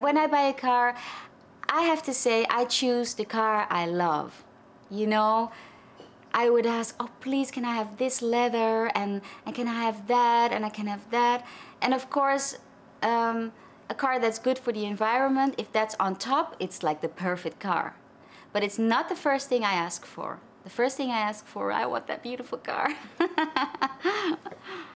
When I buy a car, I have to say I choose the car I love. You know, I would ask, oh please, can I have this leather, and can I have that, and I can have that. And of course, a car that's good for the environment, if that's on top, it's like the perfect car. But it's not the first thing I ask for. The first thing I ask for, I want that beautiful car.